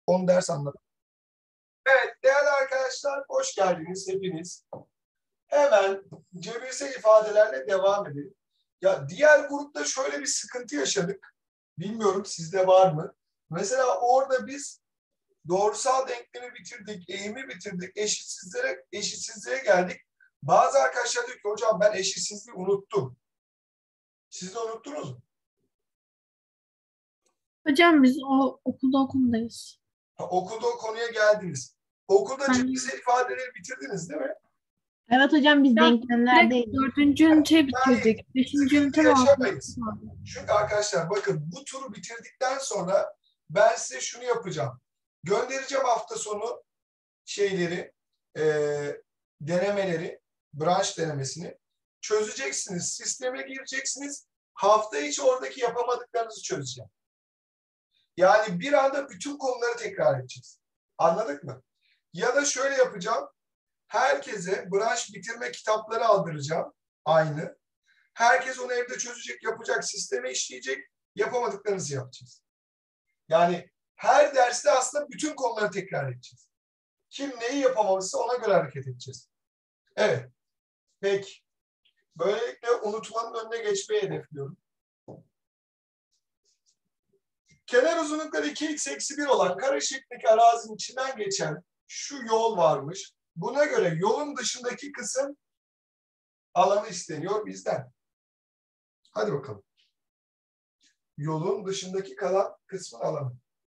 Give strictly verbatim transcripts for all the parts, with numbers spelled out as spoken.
on ders anlattım. Evet değerli arkadaşlar hoş geldiniz hepiniz. Hemen cebirsel ifadelerle devam edelim. Ya diğer grupta şöyle bir sıkıntı yaşadık. Bilmiyorum sizde var mı? Mesela orada biz doğrusal denklemi bitirdik, eğimi bitirdik, eşitsizlere, eşitsizliğe geldik. Bazı arkadaşlar diyor ki hocam ben eşitsizliği unuttum. Siz de unuttunuz mu? Hocam biz o okulda okumdayız. Ha, okulda o konuya geldiniz. Okulda Ben- cebirsel ifadeleri bitirdiniz değil mi? Evet hocam biz Direkt denklemlerdeyiz. dördüncü ünite bitirdik. Beşinci Sıkıntı ünite mi aldık? yaşamayız. Çünkü arkadaşlar bakın bu turu bitirdikten sonra ben size şunu yapacağım. Göndereceğim hafta sonu şeyleri, e, denemeleri, branş denemesini çözeceksiniz. Sisteme gireceksiniz. Hafta içi oradaki yapamadıklarınızı çözeceğim. Yani bir anda bütün konuları tekrar edeceğiz. Anladık mı? Ya da şöyle yapacağım. Herkese branş bitirme kitapları aldıracağım. Aynı. Herkes onu evde çözecek, yapacak, sisteme işleyecek. Yapamadıklarınızı yapacağız. Yani her derste aslında bütün konuları tekrar edeceğiz. Kim neyi yapamamışsa ona göre hareket edeceğiz. Evet. Peki. Böylelikle unutmanın önüne geçmeyi hedefliyorum. Kenar uzunlukları iki x eksi bir olan kare şeklindeki arazinin içinden geçen şu yol varmış. Buna göre yolun dışındaki kısım alanı isteniyor bizden. Hadi bakalım. Yolun dışındaki kalan kısmın alanı.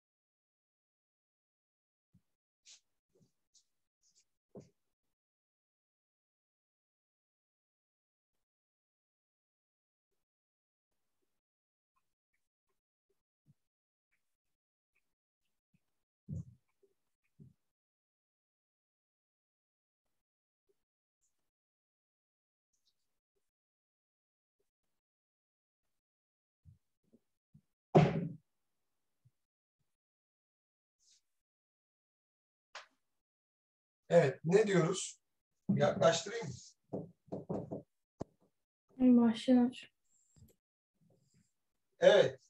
Evet, ne diyoruz? Yaklaştırayım mı? Başlayalım hocam. Evet.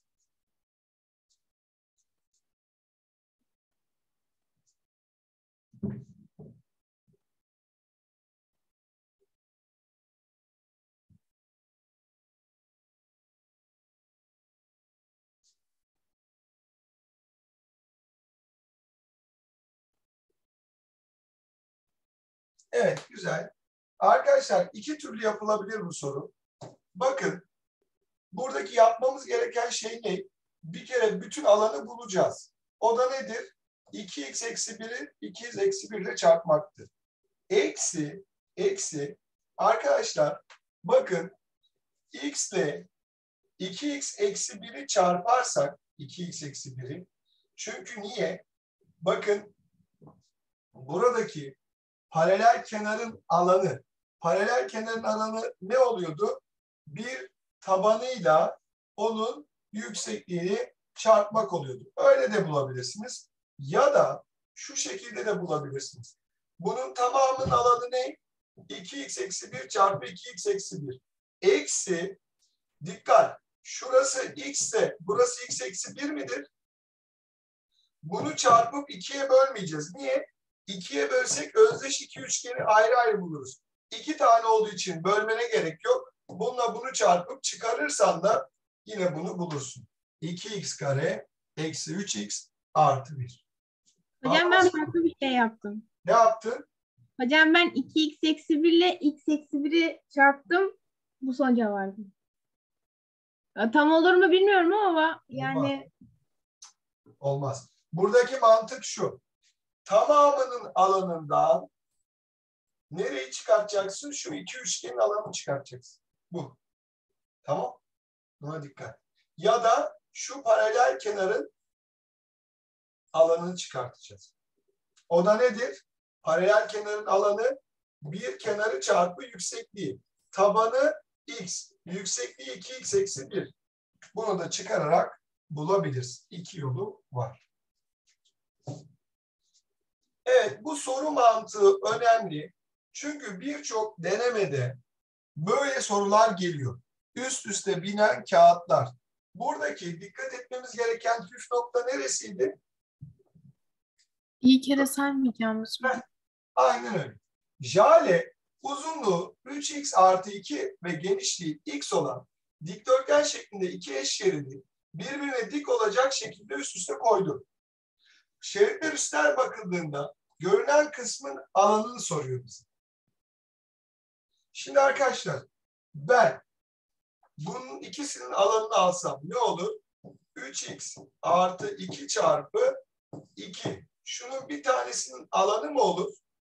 Evet, güzel. Arkadaşlar iki türlü yapılabilir bu soru. Bakın, buradaki yapmamız gereken şey ne? Bir kere bütün alanı bulacağız. O da nedir? iki x eksi biri iki x eksi bir ile çarpmaktır. Eksi, eksi. Arkadaşlar, bakın x ile iki x eksi biri çarparsak, iki x eksi biri. Çünkü niye? Bakın, buradaki paralel kenarın alanı, paralel kenarın alanı ne oluyordu? Bir tabanıyla onun yüksekliğini çarpmak oluyordu. Öyle de bulabilirsiniz. Ya da şu şekilde de bulabilirsiniz. Bunun tamamının alanı ne? iki x eksi bir çarpı iki x eksi bir. Eksi, dikkat, şurası x ise burası x eksi bir midir? Bunu çarpıp ikiye bölmeyeceğiz. Niye? ikiye bölsek özdeş iki üçgeni ayrı ayrı buluruz. iki tane olduğu için bölmene gerek yok. Bununla bunu çarpıp çıkarırsan da yine bunu bulursun. iki x kare eksi üç x artı bir. Hocam ben farklı bir şey yaptım. Ne yaptın? Hocam ben iki x eksi bir ile x eksi biri çarptım. Bu sonuca vardım. Ya, tam olur mu bilmiyorum ama yani. Olmaz. Olmaz. Buradaki mantık şu. Tamamının alanından nereyi çıkartacaksın? Şu iki üçgenin alanını çıkartacaksın. Bu. Tamam. Buna dikkat. Ya da şu paralel kenarın alanını çıkartacağız. O da nedir? Paralel kenarın alanı bir kenarı çarpı yüksekliği. Tabanı x. Yüksekliği iki x eksi bir. Bunu da çıkararak bulabiliriz. İki yolu var. Evet, bu soru mantığı önemli. Çünkü birçok denemede böyle sorular geliyor. Üst üste binen kağıtlar. Buradaki dikkat etmemiz gereken püf nokta neresiydi? İyi kere saymayacağımız mı? Aynen öyle. Jale uzunluğu üç x artı iki ve genişliği x olan dikdörtgen şeklinde iki eş şeridi birbirine dik olacak şekilde üst üste koydu. Şeritler üstten bakıldığında görünen kısmın alanını soruyor bize. Şimdi arkadaşlar ben bunun ikisinin alanını alsam ne olur? üç x artı iki çarpı iki. Şunun bir tanesinin alanı mı olur?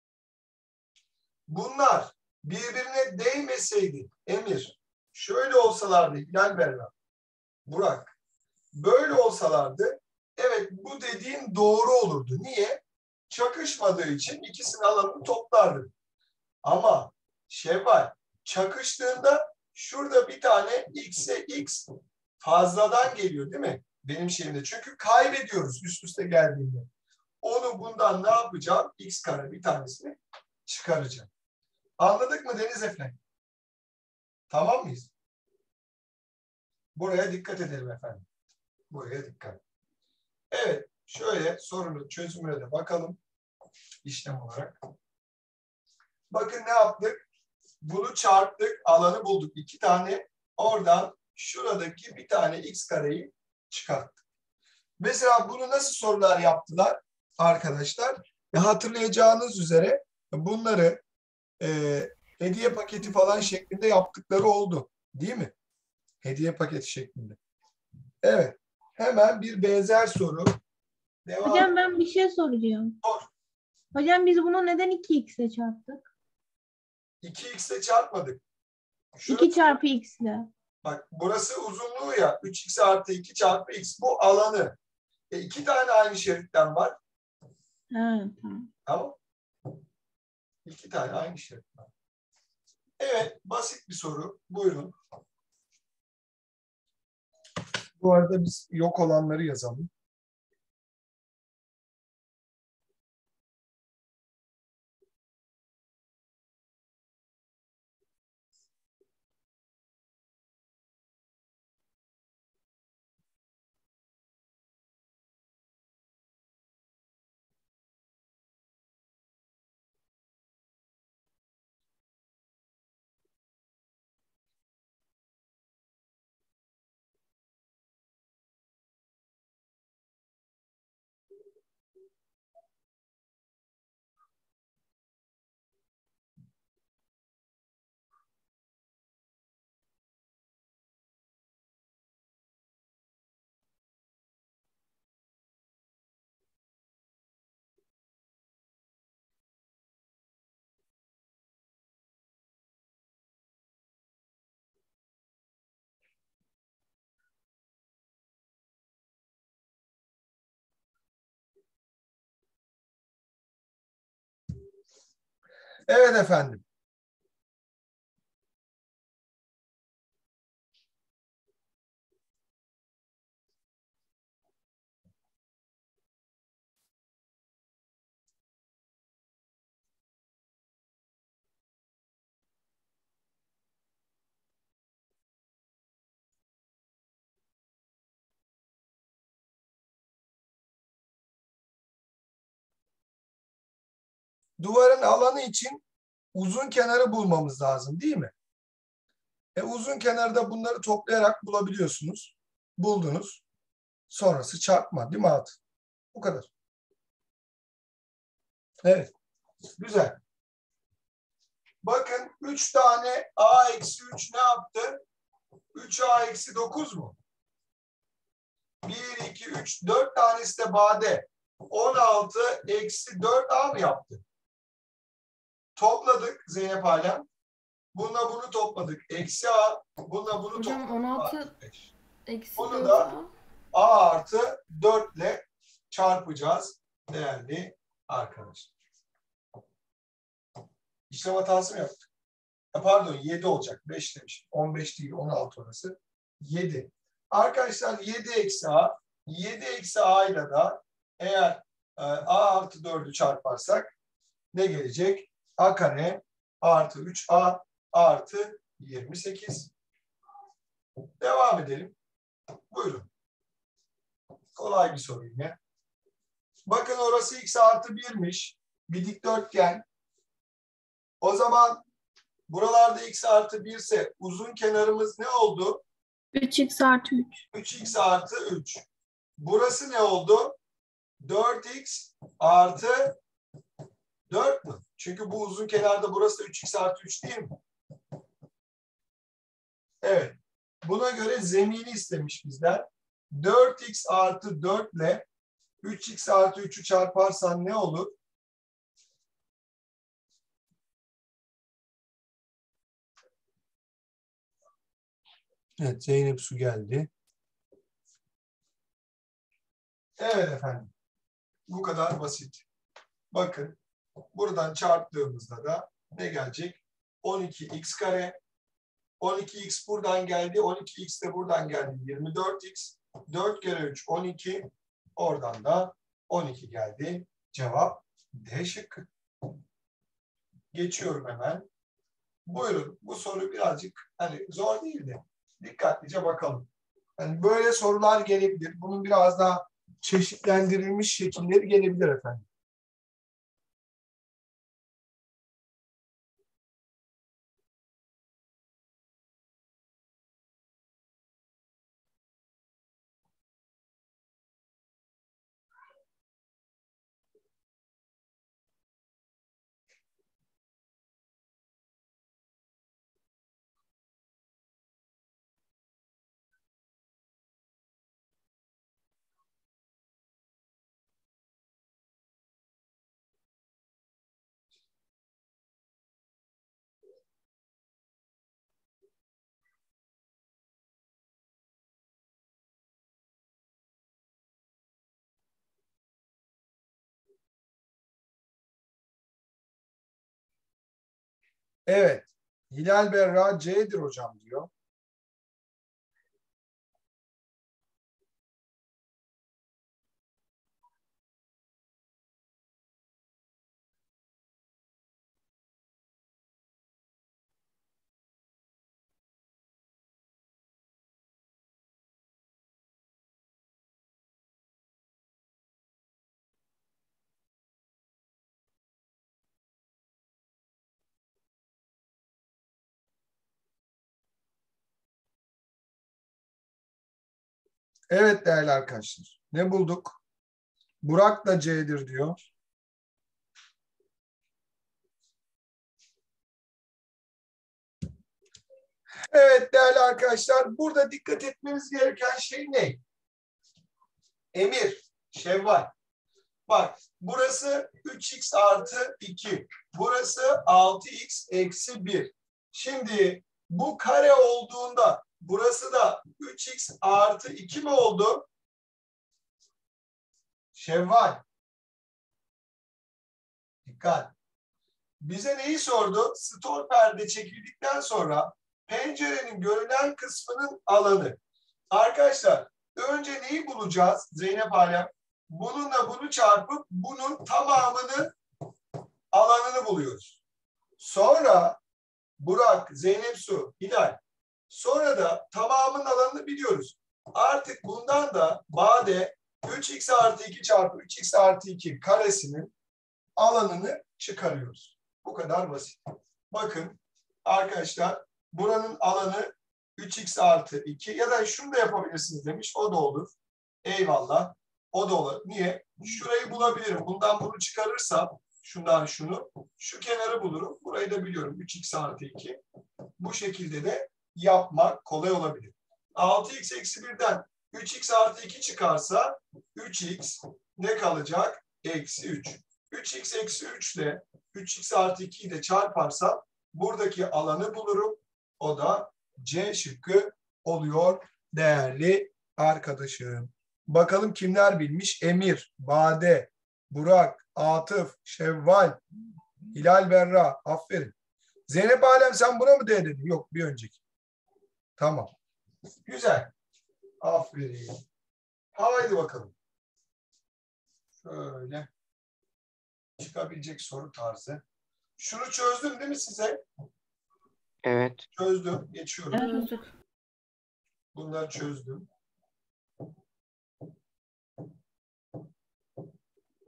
Bunlar birbirine değmeseydi Emir, şöyle olsalardı Hilal Berra, Burak, böyle olsalardı evet bu dediğin doğru olurdu. Niye? Çakışmadığı için ikisinin alanını toplardı. Ama Şevval çakıştığında şurada bir tane x'e x fazladan geliyor değil mi? Benim şeyimde. Çünkü kaybediyoruz üst üste geldiğinde. Onu bundan ne yapacağım? X kare bir tanesini çıkaracağım. Anladık mı Deniz Efendi? Tamam mıyız? Buraya dikkat edelim efendim. Buraya dikkat. Evet. Şöyle sorunun çözümüne de bakalım. İşlem olarak. Bakın ne yaptık? Bunu çarptık. Alanı bulduk. İki tane. Oradan şuradaki bir tane x kareyi çıkarttık. Mesela bunu nasıl sorular yaptılar arkadaşlar? E hatırlayacağınız üzere bunları e, hediye paketi falan şeklinde yaptıkları oldu. Değil mi? Hediye paketi şeklinde. Evet. Hemen bir benzer soru. Devam. Hocam ben bir şey soracağım. Sor. Hocam biz bunu neden iki x'e çarptık? iki x'e çarpmadık. iki çarpı x ile. Bak burası uzunluğu ya. üç x artı iki çarpı x. Bu alanı. E, iki tane aynı şeritten var. Ha, tamam. Tamam. İki tane aynı şerit var. Evet. Basit bir soru. Buyurun. Bu arada biz yok olanları yazalım. Evet efendim. Duvarın alanı için uzun kenarı bulmamız lazım değil mi? E, uzun kenarda bunları toplayarak bulabiliyorsunuz. Buldunuz. Sonrası çarpma değil mi Atı? Bu kadar. Evet. Güzel. Bakın üç tane a eksi üç ne yaptı? üç a eksi dokuz mu? bir, iki, üç, dört tanesi de bade. on altı eksi dört a mı yaptı? Topladık Zeynep Alem. Bununla bunu topladık. Eksi a. Bununla bunu Hocam topladık. on altı eksi Bunu dört da a. a artı dört ile çarpacağız değerli arkadaşlar. İşlem hatası mı yaptık? E pardon yedi olacak. beş demişim. on beş değil on altı orası. yedi. Arkadaşlar yedi eksi a. yedi eksi a ile de eğer e, a artı dördü çarparsak ne gelecek? A kare artı üç a artı yirmi sekiz. Devam edelim. Buyurun. Kolay bir soru yine. Bakın orası x artı birmiş. Bir dikdörtgen. O zaman buralarda x artı bir ise uzun kenarımız ne oldu? üç x artı üç. üç x artı üç. Burası ne oldu? dört x artı dört mü? Çünkü bu uzun kenarda burası üç x artı üç değil mi? Evet. Buna göre zemini istemiş bizden. dört x artı dört ile üç x artı üçü çarparsan ne olur? Evet, Zeynep Su geldi. Evet efendim. Bu kadar basit. Bakın buradan çarptığımızda da ne gelecek? on iki x kare. on iki x buradan geldi. on iki x de buradan geldi. yirmi dört x. dört kere üç on iki. Oradan da on iki geldi. Cevap D şıkkı. Geçiyorum hemen. Buyurun. Bu soru birazcık hani zor değil de dikkatlice bakalım. Yani böyle sorular gelebilir. Bunun biraz daha çeşitlendirilmiş şekilleri gelebilir efendim. Evet. Hilal Berra C'dir hocam diyor. Evet değerli arkadaşlar. Ne bulduk? Burak da C'dir diyor. Evet değerli arkadaşlar. Burada dikkat etmemiz gereken şey ne? Emir, Şevval. Bak burası üç x artı iki. Burası altı x eksi bir. Şimdi bu kare olduğunda burası da üç x artı iki mi oldu? Şevval. Dikkat. Bize neyi sordu? Stor perde çekildikten sonra pencerenin görünen kısmının alanı. Arkadaşlar önce neyi bulacağız Zeynep Alem? Bununla bunu çarpıp bunun tamamını alanını buluyoruz. Sonra Burak, Zeynep Su, Hilal. Sonra da tamamının alanını biliyoruz. Artık bundan da Bade üç x artı iki çarpı üç x artı iki karesinin alanını çıkarıyoruz. Bu kadar basit. Bakın arkadaşlar buranın alanı üç x artı iki ya da şunu da yapabilirsiniz demiş. O da olur. Eyvallah. O da olur. Niye? Şurayı bulabilirim. Bundan bunu çıkarırsam şundan şunu şu kenarı bulurum. Burayı da biliyorum. üç x artı iki. Bu şekilde de yapmak kolay olabilir. altı x eksi birden üç x artı iki çıkarsa üç x ne kalacak? Eksi üç. üç x eksi üç ile üç x artı ikiyi de çarparsam buradaki alanı bulurum. O da C şıkkı oluyor değerli arkadaşım. Bakalım kimler bilmiş? Emir, Bade, Burak, Atıf, Şevval, Hilal Berra. Aferin. Zeynep Alem sen buna mı D dedin? Yok bir önceki. Tamam. Güzel. Aferin. Haydi bakalım. Şöyle. Çıkabilecek soru tarzı. Şunu çözdüm değil mi size? Evet. Çözdüm. Geçiyorum. Çözdük. Bunları çözdüm.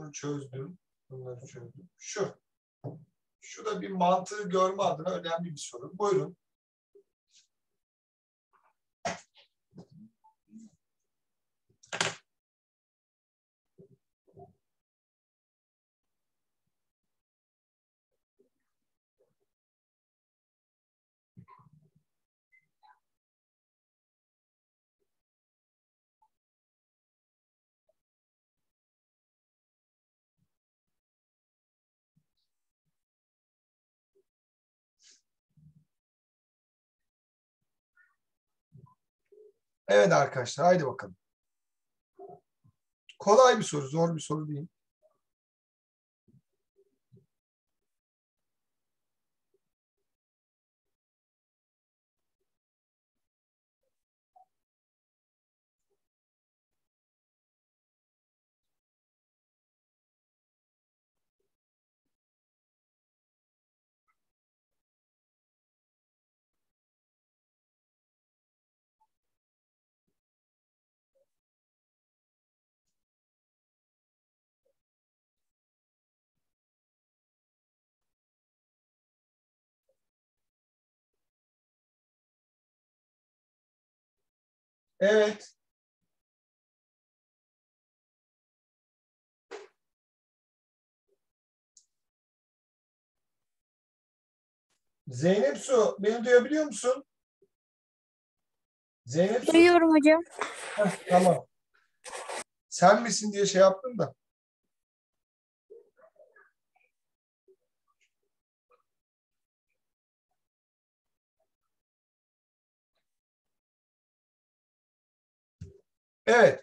Bunları çözdüm. Bunları çözdüm. Şu. Şu da bir mantığı görme adına önemli bir soru. Buyurun. Evet arkadaşlar, haydi bakalım. Kolay bir soru, zor bir soru değil. Evet. Zeynep Su, beni duyabiliyor musun? Zeynep Su. Duyuyorum hocam. Heh, tamam. Sen misin diye şey yaptım da. Evet.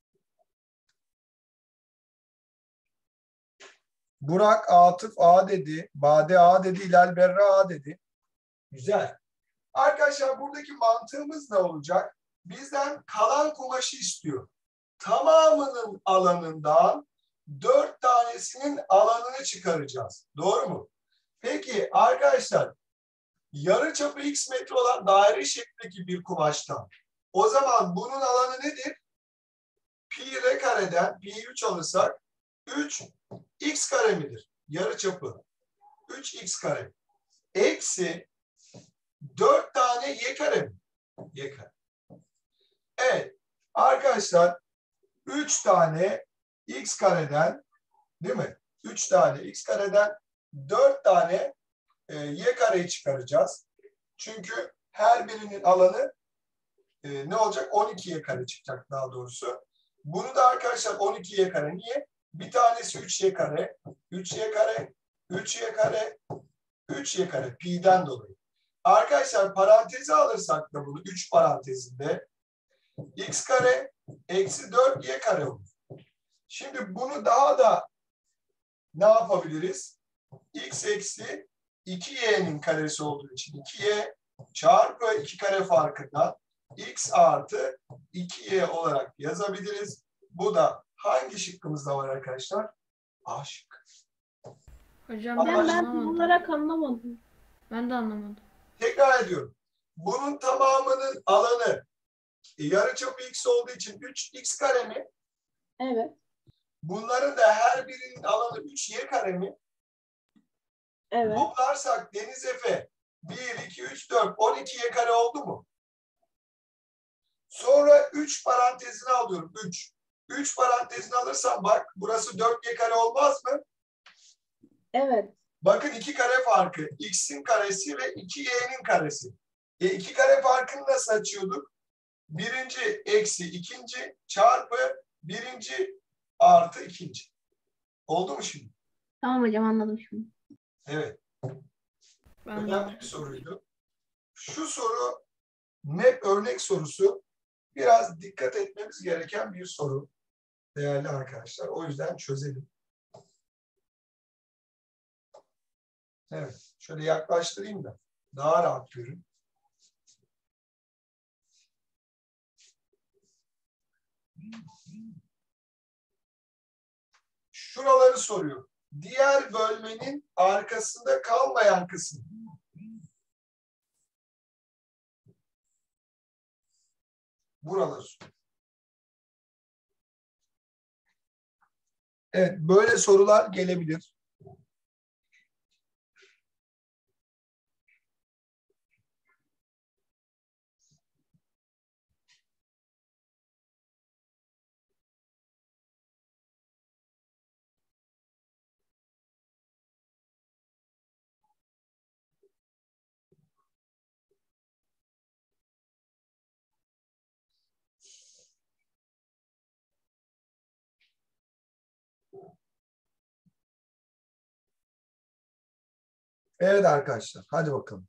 Burak, Atıf A dedi. Bade A dedi. İlal Berra A dedi. Güzel. Arkadaşlar buradaki mantığımız ne olacak? Bizden kalan kumaşı istiyor. Tamamının alanından dört tanesinin alanını çıkaracağız. Doğru mu? Peki arkadaşlar yarıçapı x metre olan daire şeklindeki bir kumaştan o zaman bunun alanı nedir? Pi r kareden pi üç alırsak üç x kare midir? Yarıçapı üç x kare. Eksi dört tane y kare mi? Y kare. Evet. Arkadaşlar üç tane x kareden değil mi? üç tane x kareden dört tane e, y kareyi çıkaracağız. Çünkü her birinin alanı e, ne olacak? on iki y kare çıkacak daha doğrusu. Bunu da arkadaşlar on iki y kare. Niye? Bir tanesi üç y kare, üç y kare, üç y kare, üç y kare. Pi'den dolayı. Arkadaşlar parantezi alırsak da bunu üç parantezinde x kare eksi dört y kare olur. Şimdi bunu daha da ne yapabiliriz? X eksi iki y'nin karesi olduğu için iki y çarpı iki kare farkından x artı iki y olarak yazabiliriz. Bu da hangi şıkkımızda var arkadaşlar? A şıkkı. Hocam Ama ben Ben, ben tam anlamadım. olarak anlamadım. Ben de anlamadım. Tekrar ediyorum. Bunun tamamının alanı yarıçapı x olduğu için üç x kare mi? Evet. Bunların da her birinin alanı üç y kare mi? Evet. Toplarsak Deniz Efe bir, iki, üç, dört, on iki y kare oldu mu? Sonra üç parantezini alıyorum. üç. üç parantezini alırsam bak burası dört y kare olmaz mı? Evet. Bakın iki kare farkı. X'in karesi ve iki y'nin karesi. E iki kare farkını nasıl açıyorduk? Birinci eksi ikinci çarpı birinci artı ikinci. Oldu mu şimdi? Tamam hocam anladım şimdi. Evet. Ben de Önemli anlamadım. bir soruydu. Şu soru net örnek sorusu. Biraz dikkat etmemiz gereken bir soru değerli arkadaşlar. O yüzden çözelim. Evet. Şöyle yaklaştırayım da daha rahat görün. Şuraları soruyor. Diğer bölmenin arkasında kalmayan kısım. Buralar. Evet, böyle sorular gelebilir. Evet arkadaşlar, hadi bakalım.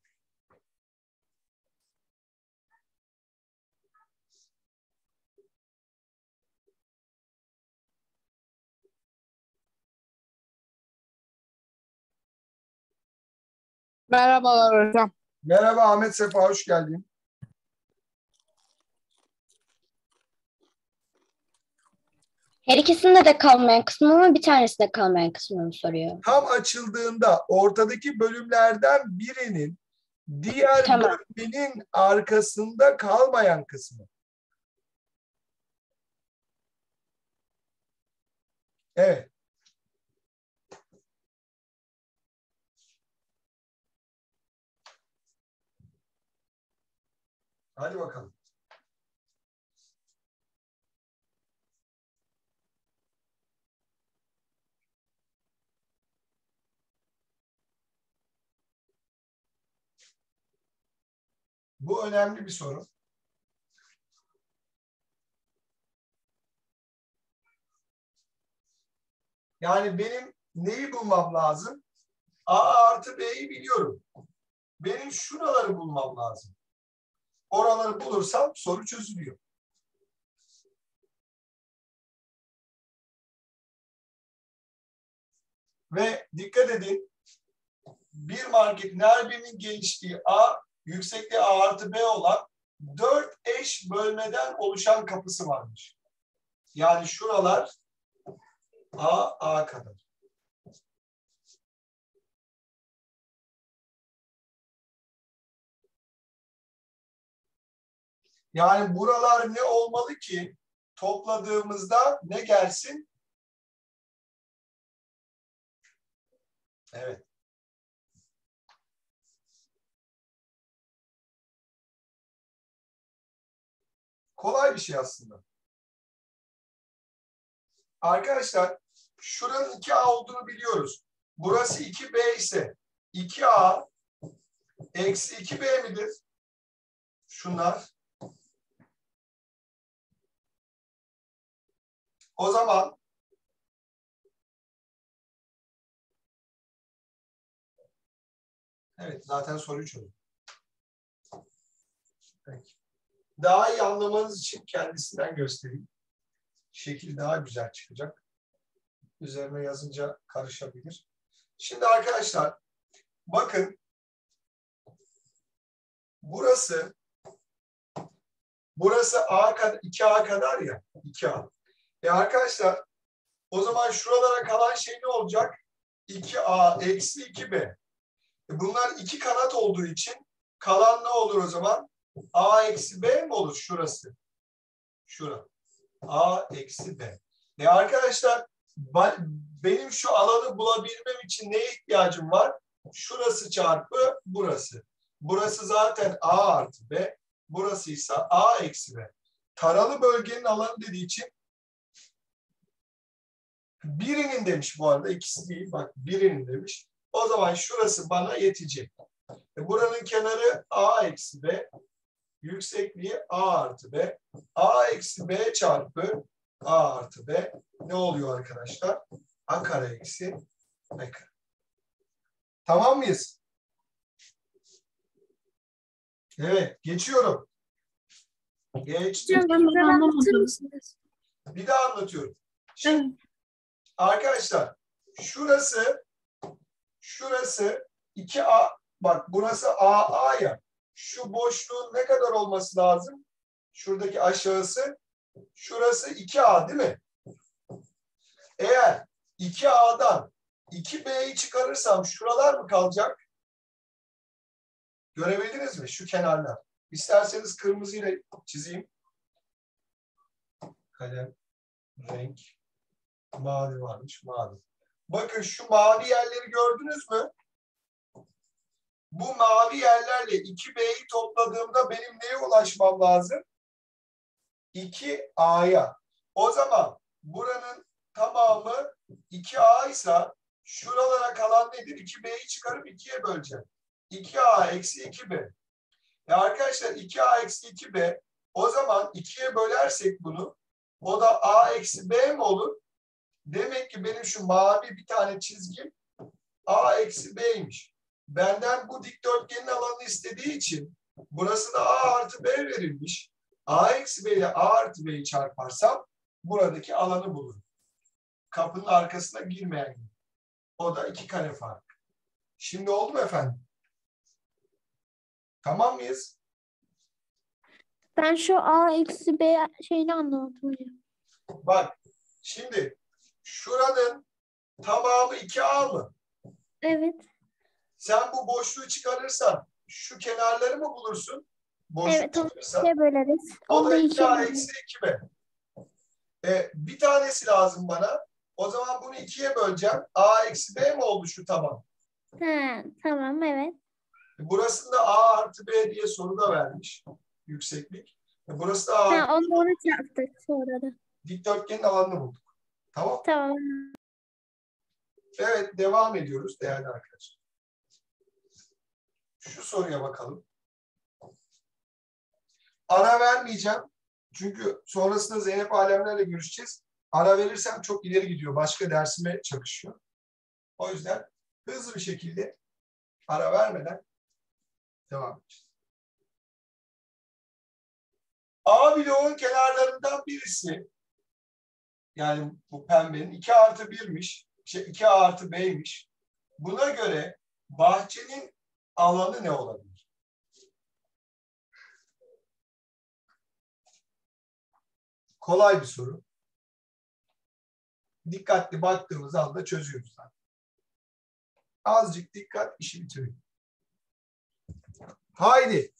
Merhabalar hocam. Merhaba Ahmet Sefa, hoş geldin. Her ikisinde de kalmayan kısmı mı bir tanesinde kalmayan kısmını mı soruyor? Tam açıldığında ortadaki bölümlerden birinin diğer Tamam. bölmenin arkasında kalmayan kısmı. Evet. Hadi bakalım. Bu önemli bir soru. Yani benim neyi bulmam lazım? A artı B'yi biliyorum. Benim şuraları bulmam lazım. Oraları bulursam soru çözülüyor. Ve dikkat edin, bir marketin her birinin genişliği A, yüksekliği A artı B olan dört eş bölmeden oluşan kapısı varmış. Yani şuralar A, A kadar. Yani buralar ne olmalı ki topladığımızda ne gelsin? Evet. Kolay bir şey aslında. Arkadaşlar şuranın iki A olduğunu biliyoruz. Burası iki B ise iki A eksi iki B midir? Şunlar. O zaman evet, zaten soruyu çözdüm. Peki. Daha iyi anlamanız için kendisinden göstereyim. Şekil daha güzel çıkacak. Üzerine yazınca karışabilir. Şimdi arkadaşlar bakın, burası burası A kadar, iki A kadar ya, iki A. E arkadaşlar o zaman şuralara kalan şey ne olacak? iki A eksi iki B. E bunlar iki kanat olduğu için kalan ne olur o zaman? A eksi B mi olur şurası? Şura. A eksi B. E arkadaşlar benim şu alanı bulabilmem için neye ihtiyacım var? Şurası çarpı burası. Burası zaten A artı B. Burası ise A eksi B. Taralı bölgenin alanı dediği için birinin demiş bu arada, ikisi değil. Bak birinin demiş. O zaman şurası bana yetecek. E buranın kenarı A eksi B. Yüksekliği A artı B. A eksi B çarpı A artı B ne oluyor arkadaşlar? A kare eksi B kare. Tamam mıyız? Evet, geçiyorum. Geçtim. Hocam anlatır mısınız? Bir daha anlatıyorum. Şimdi, Evet. arkadaşlar şurası şurası iki A, bak burası A A ya. Şu boşluğun ne kadar olması lazım? Şuradaki aşağısı. Şurası iki A değil mi? Eğer iki A'dan iki B'yi çıkarırsam şuralar mı kalacak? Görebildiniz mi? Şu kenarlar. İsterseniz kırmızıyla çizeyim. Kalem, renk. Mavi varmış, mavi. Bakın şu mavi yerleri gördünüz mü? Bu mavi yerlerle iki B'yi topladığımda benim neye ulaşmam lazım? iki A'ya. O zaman buranın tamamı iki A ise şuralara kalan nedir? iki B'yi çıkarıp ikiye böleceğim. iki A eksi iki B. Ya arkadaşlar iki A eksi iki B, o zaman ikiye bölersek bunu, o da A eksi B mi olur? Demek ki benim şu mavi bir tane çizgim A eksi B'ymiş. Benden bu dikdörtgenin alanını istediği için burası da A artı B verilmiş. A eksi B ile A artı B'yi çarparsam buradaki alanı bulurum. Kapının arkasına girmeyen gibi. O da iki kare fark. Şimdi oldu mu efendim? Tamam mıyız? Ben şu A eksi B şeyini anlamadım hocam. Bak şimdi şuranın tamamı iki A mı? Evet. Sen bu boşluğu çıkarırsan şu kenarları mı bulursun? Boşluk Evet, onu çıkarırsan. ikiye böleriz. O Onu da da iki ikiye A böleriz. eksi iki B. E, bir tanesi lazım bana. O zaman bunu ikiye böleceğim. A eksi B mi oldu şu taban? Ha, tamam, evet. Burasında A artı B diye soru da vermiş. Yükseklik. E, burası da A artı Ha, onu da onu çarptık sonra da. dikdörtgenin alanını bulduk. Tamam. Tamam. Evet, devam ediyoruz değerli arkadaşlar. Şu soruya bakalım. Ara vermeyeceğim. Çünkü sonrasında Zeynep Alemler'le görüşeceğiz. Ara verirsem çok ileri gidiyor. Başka dersime çakışıyor. O yüzden hızlı bir şekilde ara vermeden devam edeceğiz. A bloğun kenarlarından birisi, yani bu pembenin iki artı birmiş. Şey, iki A artı B'ymiş. Buna göre bahçenin alanı ne olabilir? Kolay bir soru. Dikkatli baktığımız anda çözüyoruz. Azıcık dikkat işi bitiriyor. Haydi.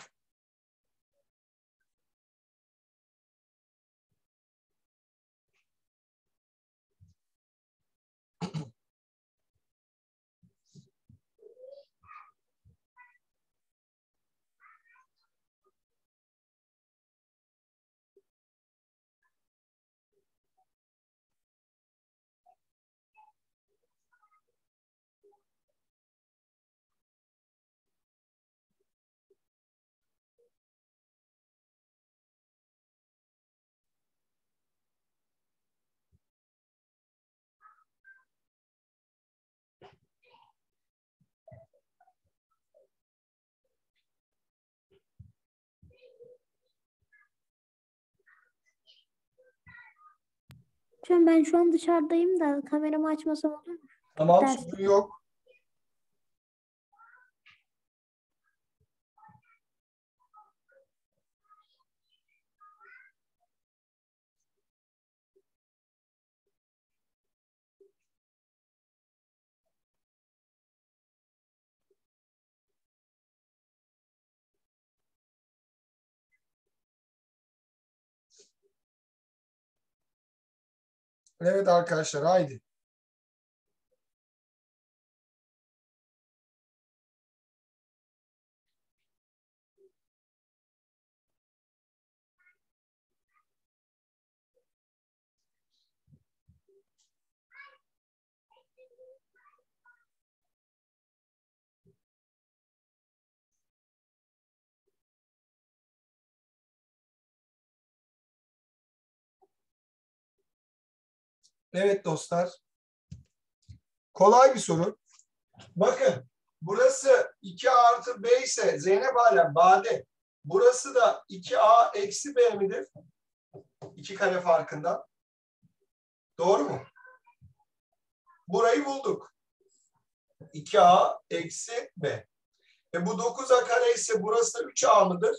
Hocam ben şu an dışarıdayım da kameramı açmasam olur mu? Tamam, Ders- sorun yok. Evet arkadaşlar, haydi. Evet dostlar. Kolay bir soru. Bakın, burası iki A artı B ise Zeynep Alem Bade. Burası da iki A eksi B midir? İki kare farkından. Doğru mu? Burayı bulduk. iki A eksi B. E bu dokuz A kare ise burası da üç A mıdır?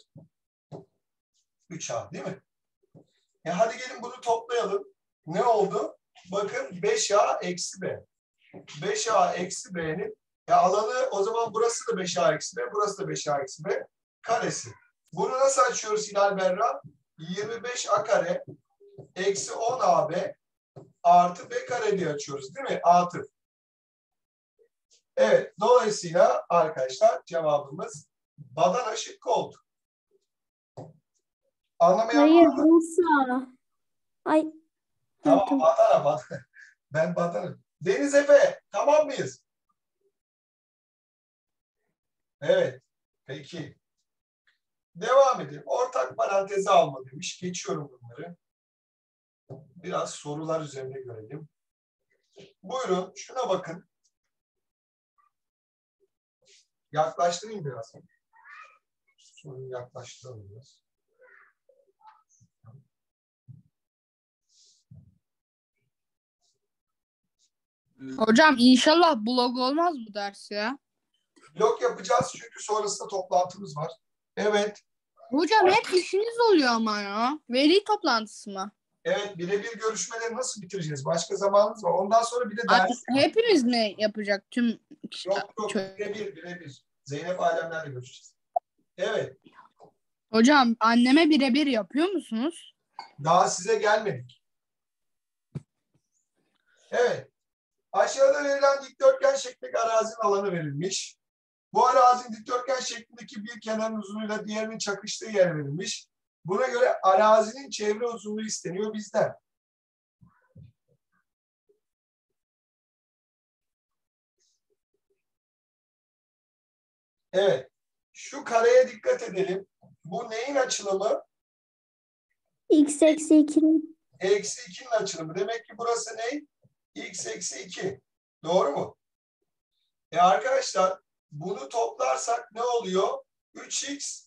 üç A değil mi? E hadi gelin bunu toplayalım. Ne oldu? Bakın beş A eksi B. beş A eksi B'nin ya alanı, o zaman burası da beş A eksi B, burası da beş A eksi B karesi. Bunu nasıl açıyoruz Hilal Berra? yirmi beş A kare eksi on A B artı b kare diye açıyoruz değil mi? Atıf. Evet. Dolayısıyla arkadaşlar cevabımız Badana şıkkı oldu. Anlamayan Hayır var mı? Bursa. Ay. Tamam, tamam. Badana, Badana. Ben Badana'm. Deniz Efe, tamam mıyız? Evet. Peki. Devam edelim. Ortak parantezi alma demiş. Geçiyorum bunları. Biraz sorular üzerine görelim. Buyurun, şuna bakın. Yaklaştırayım biraz. Soruyu yaklaştıralım biraz. Hocam inşallah blog olmaz bu ders ya. Blok yapacağız çünkü sonrasında toplantımız var. Evet. Hocam hep işiniz oluyor ama ya. Veli toplantısı mı? Evet, birebir görüşmeleri nasıl bitireceğiz? Başka zamanımız var. Ondan sonra bir de Abi, ders. hepimiz mi yapacak tüm? Yok yok, Çö- birebir, birebir. Zeynep Alemler'le görüşeceğiz. Evet. Hocam anneme birebir yapıyor musunuz? Daha size gelmedik. Evet. Aşağıda verilen dikdörtgen şeklindeki arazinin alanı verilmiş. Bu arazinin dikdörtgen şeklindeki bir kenarın uzunluğuyla diğerinin çakıştığı yer verilmiş. Buna göre arazinin çevre uzunluğu isteniyor bizden. Evet. Şu kareye dikkat edelim. Bu neyin açılımı? X eksi ikinin. Eksi ikinin açılımı. Demek ki burası ne? X eksi iki. Doğru mu? E arkadaşlar bunu toplarsak ne oluyor? üç x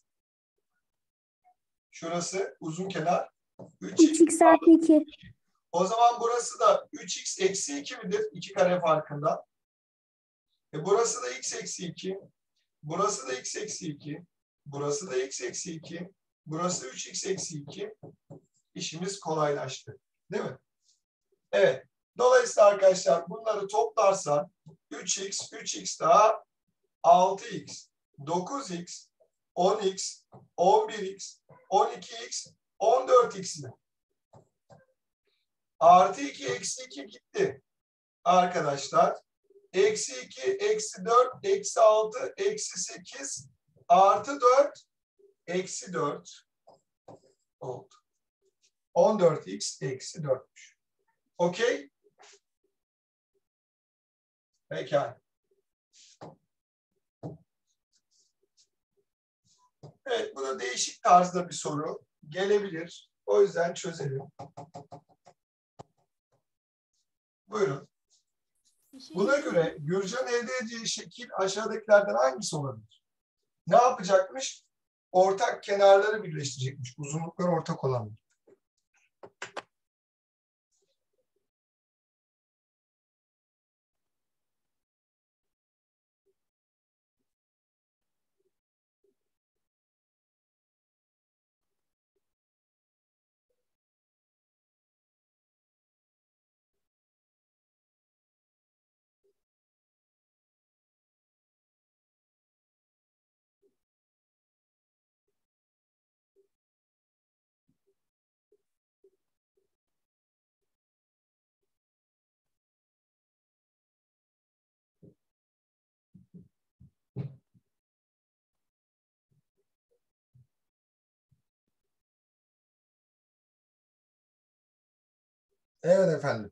şurası uzun kenar. üç x üç x artı iki. O zaman burası da üç x eksi iki midir? iki kare farkında. E burası da x eksi iki. Burası da x eksi iki. Burası da x eksi iki. Burası üç x eksi iki. İşimiz kolaylaştı. Değil mi? Evet. Dolayısıyla arkadaşlar bunları toplarsan üç x, üç x daha altı x, dokuz x, on x, on bir x, on iki x, on dört x mi? Artı iki, eksi iki gitti. Arkadaşlar. Eksi iki, eksi dört, eksi altı, eksi sekiz, artı dört, eksi dört oldu. on dört x eksi dörtmüş. Okey? Pekala. Evet, bu da değişik tarzda bir soru. Gelebilir. O yüzden çözelim. Buyurun. Buna göre Gürcan elde edeceği şekil aşağıdakilerden hangisi olabilir? Ne yapacakmış? Ortak kenarları birleştirecekmiş. Uzunluklar ortak olanlar. Evet efendim.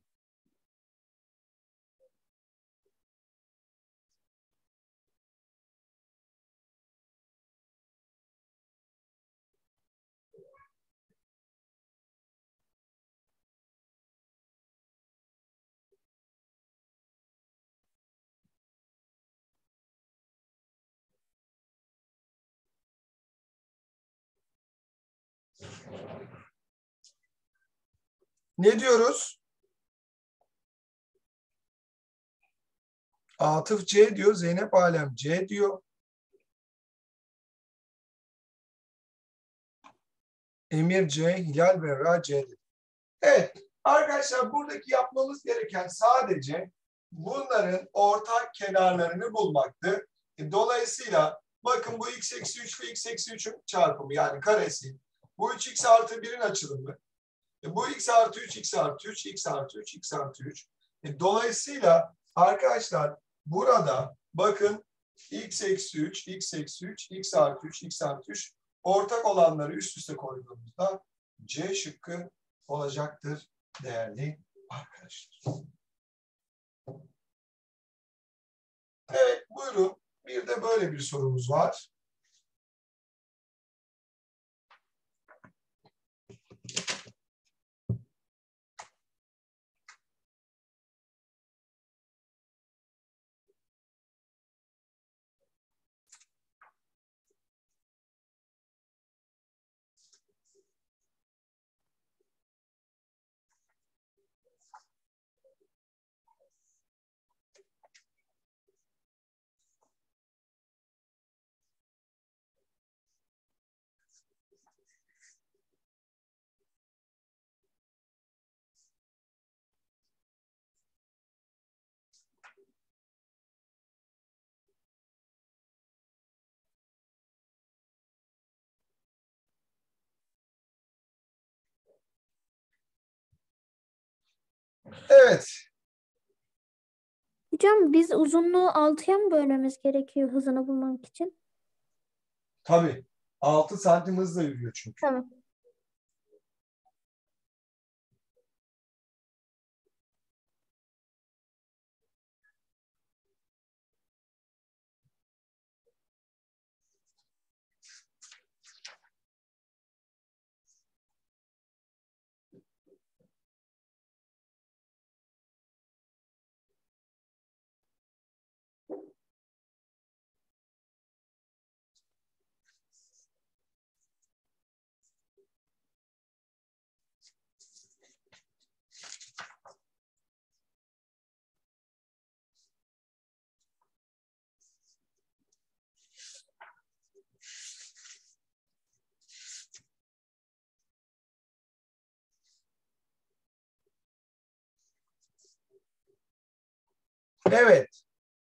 Ne diyoruz? Atıf C diyor, Zeynep Alem C diyor. Emir C, Hilal Berra C dedi. Evet, arkadaşlar buradaki yapmamız gereken sadece bunların ortak kenarlarını bulmaktı. E, dolayısıyla bakın bu x eksi üç ile x eksi üçün çarpımı yani karesi. Bu üç x artı birin açılımı. E, bu x artı üç, x artı üç, x artı üç, x artı üç. E, dolayısıyla arkadaşlar burada bakın x eksi üç, x eksi üç, x artı üç, x artı üç ortak olanları üst üste koyduğumuzda C şıkkı olacaktır değerli arkadaşlar. Evet, buyurun. Bir de böyle bir sorumuz var. Evet. Hocam biz uzunluğu altıya mı bölmemiz gerekiyor hızını bulmak için? Tabii. altı santim hızla yürüyor çünkü. Tamam. Evet.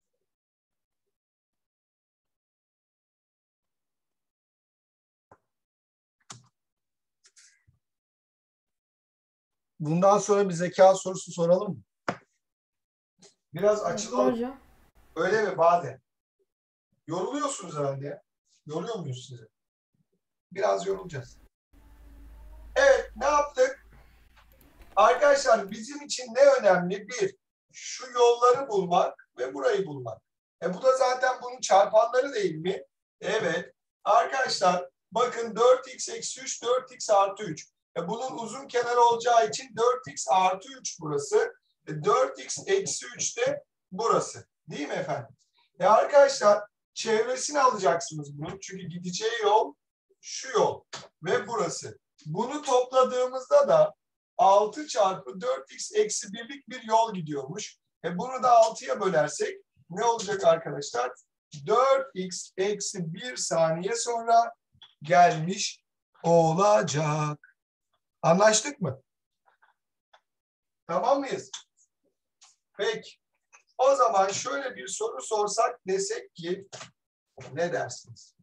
Bundan sonra bir zeka sorusu soralım mı? Biraz Olur açılalım. hocam. Öyle mi Bade? Yoruluyorsunuz herhalde ya. Yoruyor muyuz sizi? Biraz yorulacağız. Evet, ne yaptık? Arkadaşlar bizim için ne önemli? Bir, şu yolları bulmak ve burayı bulmak. E bu da zaten bunun çarpanları değil mi? Evet. Arkadaşlar bakın dört x eksi üç, dört x artı üç. E bunun uzun kenarı olacağı için dört x artı üç burası. E dört x eksi üç de burası. Değil mi efendim? E arkadaşlar çevresini alacaksınız bunun. Çünkü gideceği yol şu yol ve burası. Bunu topladığımızda da altı çarpı dört x eksi birlik bir yol gidiyormuş. E bunu da altıya bölersek ne olacak arkadaşlar? dört x eksi bir saniye sonra gelmiş olacak. Anlaştık mı? Tamam mıyız? Peki. O zaman şöyle bir soru sorsak desek ki ne dersiniz?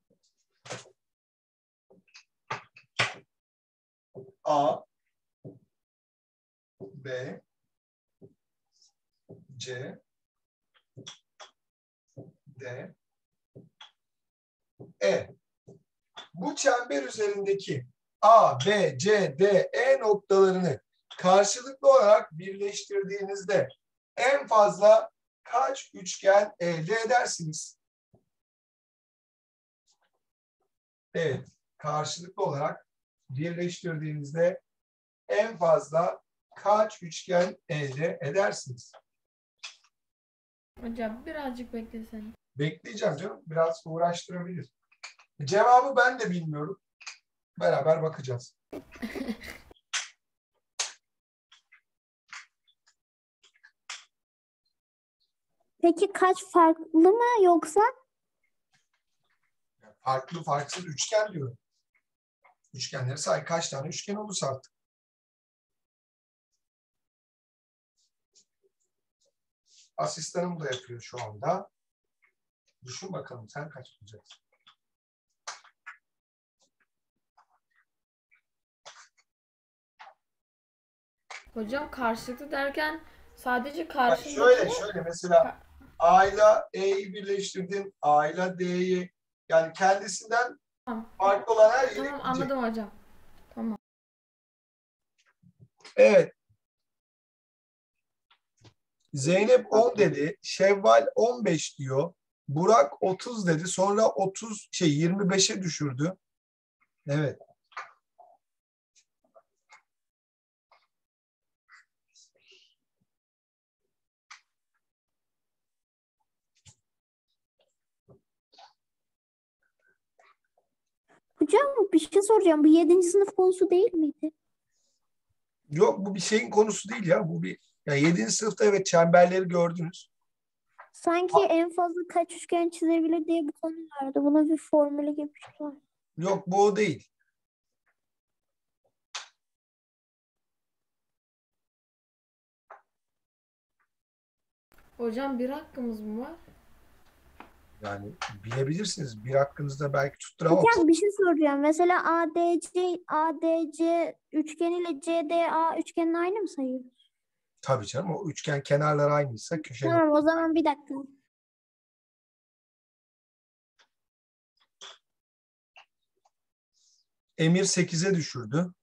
A, B, C, D, E. Bu çember üzerindeki A, B, C, D, E noktalarını karşılıklı olarak birleştirdiğinizde en fazla kaç üçgen elde edersiniz? Evet, karşılıklı olarak birleştirdiğinizde en fazla kaç üçgen elde edersiniz? Hocam birazcık beklesene. Bekleyeceğim canım. Biraz uğraştırabilir. Cevabı ben de bilmiyorum. Beraber bakacağız. Peki kaç farklı mı yoksa? Farklı farksız üçgen diyorum. Üçgenleri say. Kaç tane üçgen olursa artık. Asistanım da yapıyor şu anda. Düşün bakalım sen kaç bulacaksın? Hocam karşılıklı derken sadece Yani karşındaki şöyle şöyle mesela A ile E'yi birleştirdin. A ile D'yi yani kendisinden Tamam. farklı olan her yere Tamam, gidecek. anladım hocam. Tamam. Evet. Zeynep on dedi. Şevval on beş diyor. Burak otuz dedi. Sonra otuz şey yirmi beşe düşürdü. Evet. Hocam bir şey soracağım. Bu yedinci sınıf konusu değil miydi? Yok bu bir şeyin konusu değil ya. Bu bir yani yedinci sınıfta evet çemberleri gördünüz. Sanki en fazla kaç üçgen çizebilir diye bir konu vardı. Bunun bir formülü gibi bir şey var. Yok bu o değil. Hocam bir hakkımız mı var? Yani bilebilirsiniz. Bir hakkınızda belki tutturamam. Hocam bir şey soracağım. Mesela A D C A D C üçgeniyle C D A üçgenin aynı mı sayıyoruz? Tabii canım o üçgen kenarları aynıysa köşe. Tamam, o zaman bir dakika. Emir sekize düşürdü.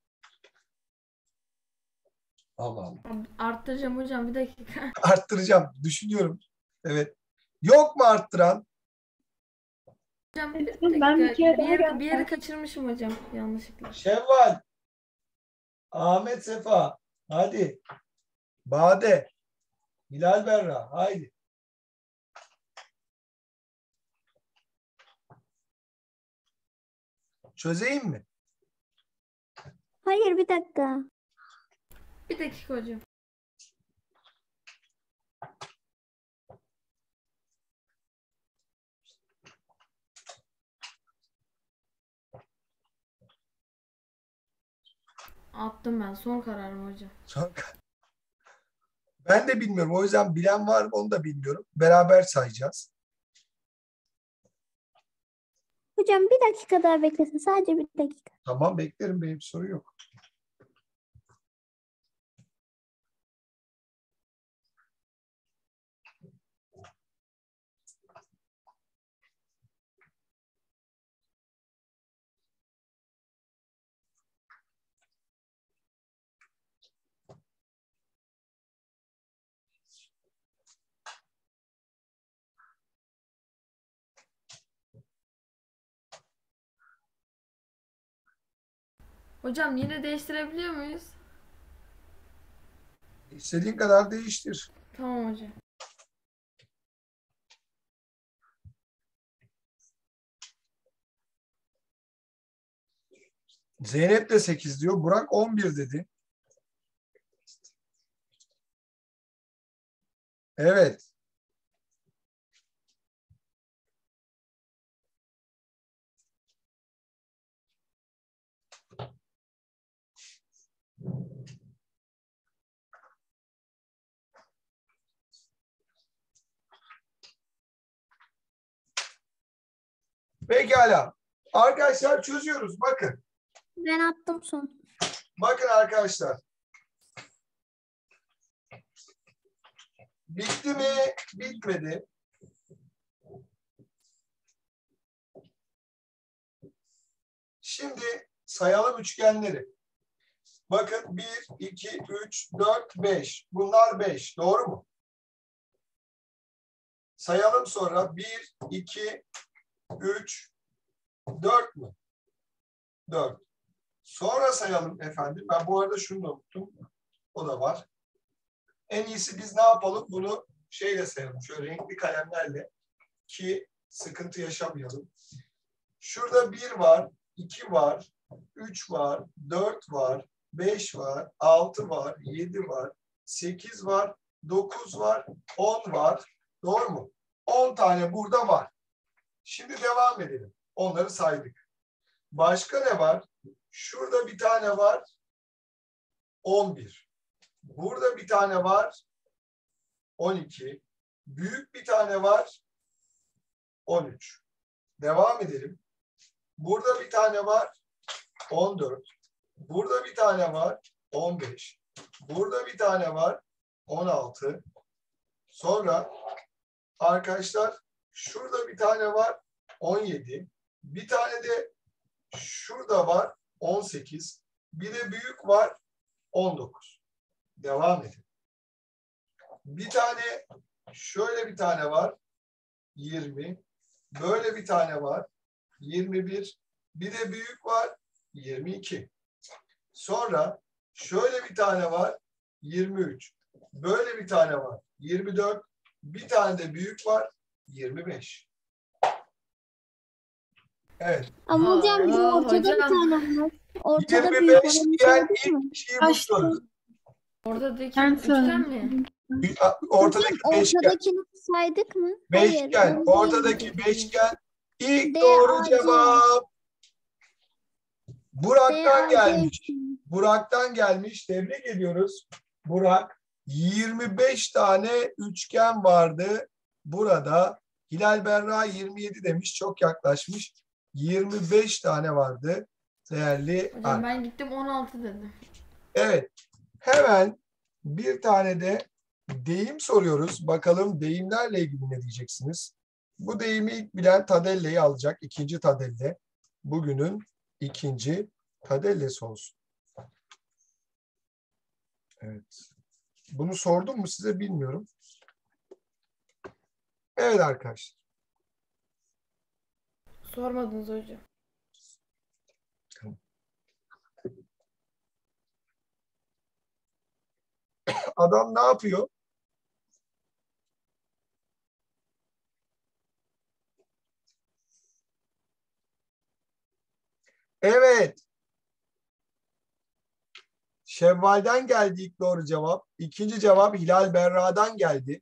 Allah Allah. Arttıracağım hocam, bir dakika. Arttıracağım. Düşünüyorum. Evet. Yok mu arttıran? Hocam bir Ben bir dakika. kere Bir daha yeri, bir yeri geldim. kaçırmışım hocam yanlışlıkla. Şevval. Ahmet Sefa. Hadi. Bade. Hilal Berra. Haydi. Çözeyim mi? Hayır, bir dakika. Bir dakika hocam. Attım ben. Son kararım hocam. Son- Ben de bilmiyorum. O yüzden bilen var mı onu da bilmiyorum. Beraber sayacağız. Hocam bir dakika daha beklesin. Sadece bir dakika. Tamam beklerim. Benim soru yok. Hocam yine değiştirebiliyor muyuz? İstediğin kadar değiştir. Tamam hocam. Zeynep de sekiz diyor. Burak on bir dedi. Evet. Pekala. Arkadaşlar çözüyoruz. Bakın. Ben attım son. Bakın arkadaşlar. Bitti mi? Bitmedi. Şimdi sayalım üçgenleri. Bakın bir, iki, üç, dört, beş. Bunlar beş. Doğru mu? Sayalım sonra. bir, iki, üç, dört mü? dört. Sonra sayalım efendim. Ben bu arada şunu da unuttum. O da var. En iyisi biz ne yapalım? Bunu şeyle sayalım. Şöyle renkli kalemlerle ki sıkıntı yaşamayalım. Şurada bir var, iki var, üç var, dört var, beş var, altı var, yedi var, sekiz var, dokuz var, on var. Doğru mu? on tane burada var. Şimdi devam edelim. Onları saydık. Başka ne var? Şurada bir tane var. on bir. Burada bir tane var. on iki. Büyük bir tane var. on üç. Devam edelim. Burada bir tane var. on dört. Burada bir tane var. on beş. Burada bir tane var. on altı. Sonra arkadaşlar şurada bir tane var. on yedi. Bir tane de şurada var. on sekiz. Bir de büyük var. on dokuz. Devam edin. Bir tane şöyle bir tane var. yirmi. Böyle bir tane var. yirmi bir. Bir de büyük var. yirmi iki. Sonra şöyle bir tane var. yirmi üç. Böyle bir tane var. yirmi dört. Bir tane de büyük var. yirmi beş. Evet. Ama hocam bizim Aa, ortada bir hocam. tane var. Ortada yirmi büyük beş olanı diyen söyledik mi? ilk kişiyi Kaçtı? buluyoruz. Oradaki Ben üçgen mi? söyledim. Ortadaki beşgen. Ortadakini saydık mı? Beşgen. onu Ortadaki saymadık. beşgen. İlk D, doğru A, C. cevap. D, Burak'tan A, C. gelmiş. Burak'tan gelmiş. Tebrik ediyoruz. Burak. yirmi beş tane üçgen vardı burada. Hilal Berra yirmi yedi demiş. Çok yaklaşmış. yirmi beş tane vardı. Değerli Hocam arkadaşlar. ben gittim on altı dedim. Evet. Hemen bir tane de deyim soruyoruz. Bakalım deyimlerle ilgili ne diyeceksiniz? Bu deyimi ilk bilen Tadelle'yi alacak. İkinci Tadelle. Bugünün ikinci Tadellesi olsun. Evet. Bunu sordum mu size bilmiyorum. Evet arkadaşlar. Sormadınız hocam. Adam ne yapıyor? Evet. Şevval'den geldi ilk doğru cevap. İkinci cevap Hilal Berra'dan geldi.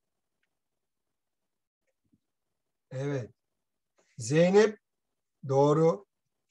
Evet. Zeynep doğru.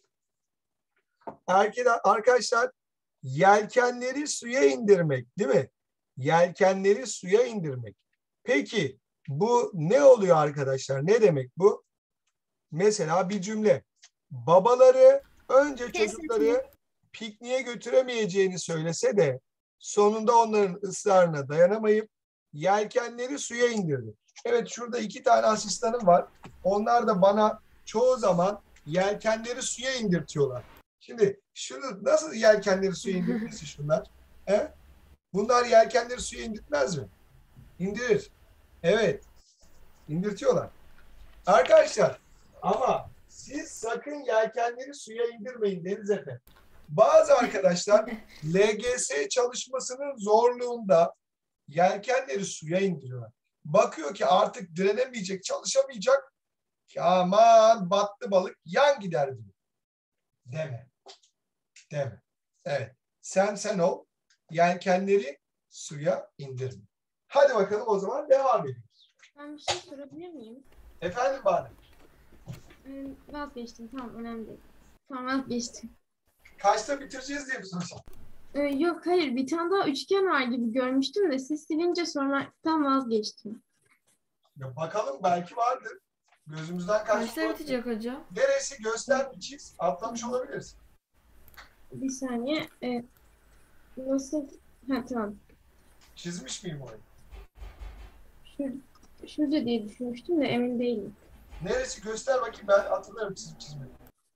Erkek arkadaşlar yelkenleri suya indirmek değil mi? Yelkenleri suya indirmek. Peki bu ne oluyor arkadaşlar? Ne demek bu? Mesela bir cümle. Babaları önce çocukları pikniğe götüremeyeceğini söylese de sonunda onların ısrarına dayanamayıp yelkenleri suya indirdi. Evet şurada iki tane asistanım var. Onlar da bana çoğu zaman yelkenleri suya indirtiyorlar. Şimdi şunu nasıl yelkenleri suya indirmesi şunlar? He? Bunlar yelkenleri suya indirtmez mi? İndirir. Evet. İndirtiyorlar. Arkadaşlar ama siz sakın yelkenleri suya indirmeyin Deniz Efe. Bazı arkadaşlar L G S çalışmasının zorluğunda yelkenleri suya indiriyorlar. Bakıyor ki artık direnemeyecek, çalışamayacak. Aman battı balık yan gider diyor. Deme. Deme. Evet. Sen sen ol. Yelkenleri suya indirme. Hadi bakalım o zaman devam ediyoruz. Ben bir şey sorabilir miyim? Efendim Badem. Ee, vazgeçtim. Tamam önemli değil. Tamam vazgeçtim. Kaçta bitireceğiz diye mi soruyorsun? Ee, yok hayır bir tane daha üçgen var gibi görmüştüm de siz silince sonradan vazgeçtim. Ya bakalım belki vardır. Gözümüzden kaçtı. Kaçta bitecek hocam? Neresi göster bir çiz. Atlamış olabiliriz. Bir saniye. Ee, nasıl? Ha tamam. Çizmiş miyim orayı? Şur şurada diye düşünmüştüm de emin değilim. Neresi göster bakayım ben hatırlarım çizip çizmeyi.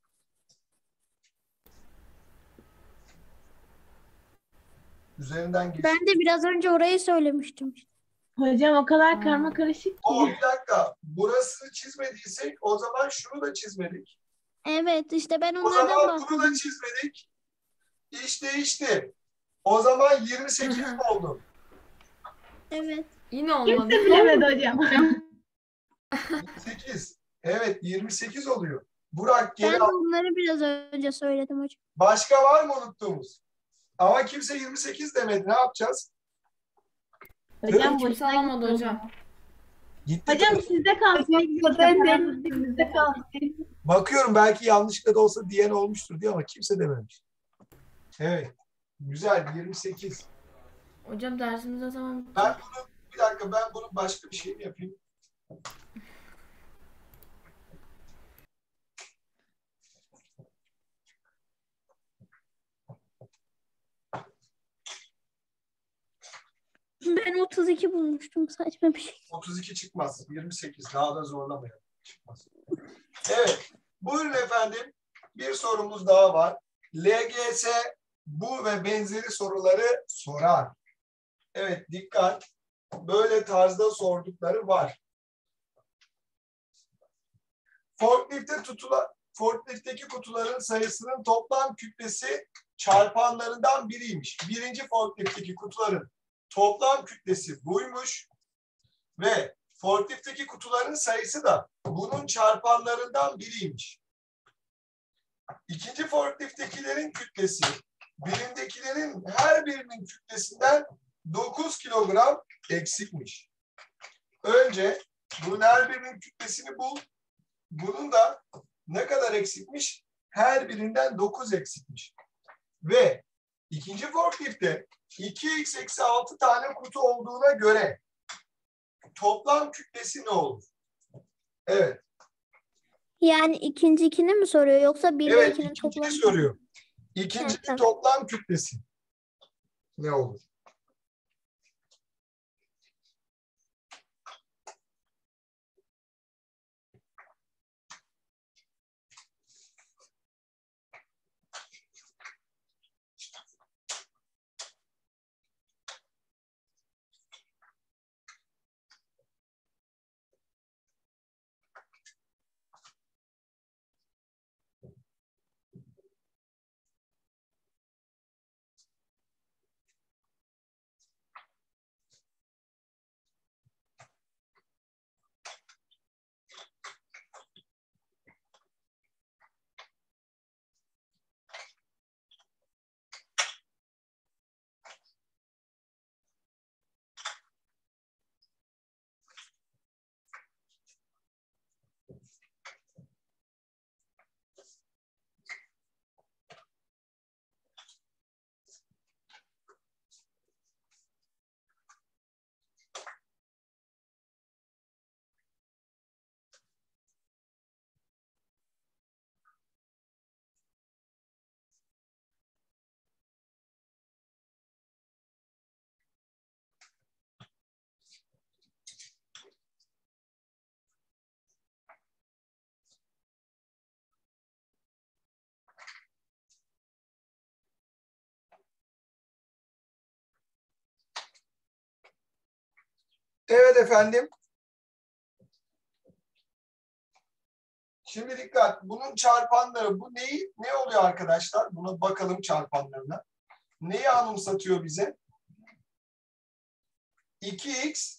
Üzerinden geç. Ben de biraz önce orayı söylemiştim. Hocam o kadar karma karışık ki. O bir dakika. Burası çizmediysek o zaman şunu da çizmedik. Evet işte ben O onlardan zaman bunu da bahsediyorum. çizmedik. İş değişti. O zaman yirmi sekiz mi oldu? Evet. Yine olmadı. Kimse bilemedi hocam. yirmi sekiz. Evet yirmi sekiz oluyor. Burak Ben geri de al. onları biraz önce söyledim hocam. Başka var mı unuttuğumuz? Ama kimse yirmi sekiz demedi. Ne yapacağız? Hocam Kimse boşuna alamadı gitti hocam. Gitti. Hocam sizde kalsın. Sizde kalsın. Bakıyorum belki yanlışlıkla da olsa diyen olmuştur diye ama kimse dememiş. Evet. Güzel. yirmi sekiz. Hocam dersimiz o zaman Ben bunu bir dakika ben bunun başka bir şeyini yapayım. Ben otuz iki bulmuştum, saçma bir şey. otuz iki çıkmaz. yirmi sekiz. Daha da zorlamayalım. Çıkmaz. Evet. Buyurun efendim. Bir sorumuz daha var. L G S bu ve benzeri soruları sorar. Evet, dikkat. Böyle tarzda sordukları var. Forklift'te tutulan forkliftteki kutuların sayısının toplam kütlesi çarpanlarından biriymiş. Birinci forkliftteki kutuların toplam kütlesi buymuş ve forkliftteki kutuların sayısı da bunun çarpanlarından biriymiş. İkinci forklifttekilerin kütlesi birindekilerin her birinin kütlesinden dokuz kilogram eksikmiş. Önce bunun her birinin kütlesini bul. Bunun da ne kadar eksikmiş? Her birinden dokuz eksikmiş. Ve ikinci forkliftte iki x eksi altı tane kutu olduğuna göre toplam kütlesi ne olur? Evet. Yani ikinci ikini mi soruyor yoksa bir ile Evet, ikinin ikinciyi toplamı? soruyor. İkincinin Evet, tamam. toplam kütlesi ne olur? Evet efendim. Şimdi dikkat. Bunun çarpanları bu neyi ne oluyor arkadaşlar? Buna bakalım çarpanlarına. Neyi anımsatıyor bize? iki x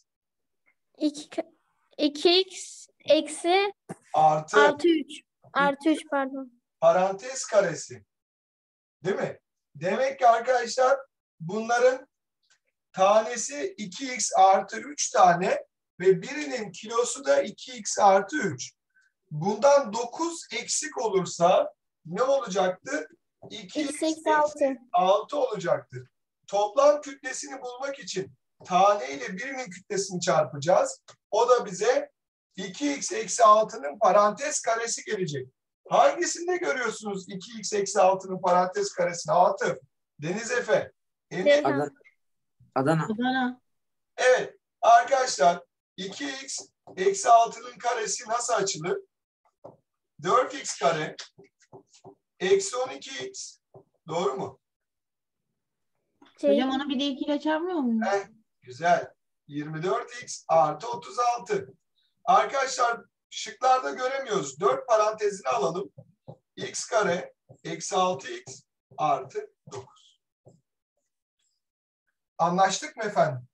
iki x eksi artı artı üç. Artı üç pardon. parantez karesi. Değil mi? Demek ki arkadaşlar bunların tanesi iki x artı üç tane ve birinin kilosu da iki x artı üç. Bundan dokuz eksik olursa ne olacaktı? iki x X eksi altı. altı olacaktır. Toplam kütlesini bulmak için tane ile birinin kütlesini çarpacağız. O da bize iki x eksi altının parantez karesi gelecek. Hangisinde görüyorsunuz iki x eksi altının parantez karesini? Atıf, Deniz Efe, Emir. Ceyhan. Adana. Adana. Adana. Evet arkadaşlar iki x eksi altının karesi nasıl açılır? dört x kare eksi on iki x. Doğru mu? Hocam onu bir de iki ile çarpmıyor muyum? Heh, güzel. yirmi dört x artı otuz altı. Arkadaşlar şıklarda göremiyoruz. dört parantezini alalım. X kare eksi altı x artı dokuz. Anlaştık mı efendim?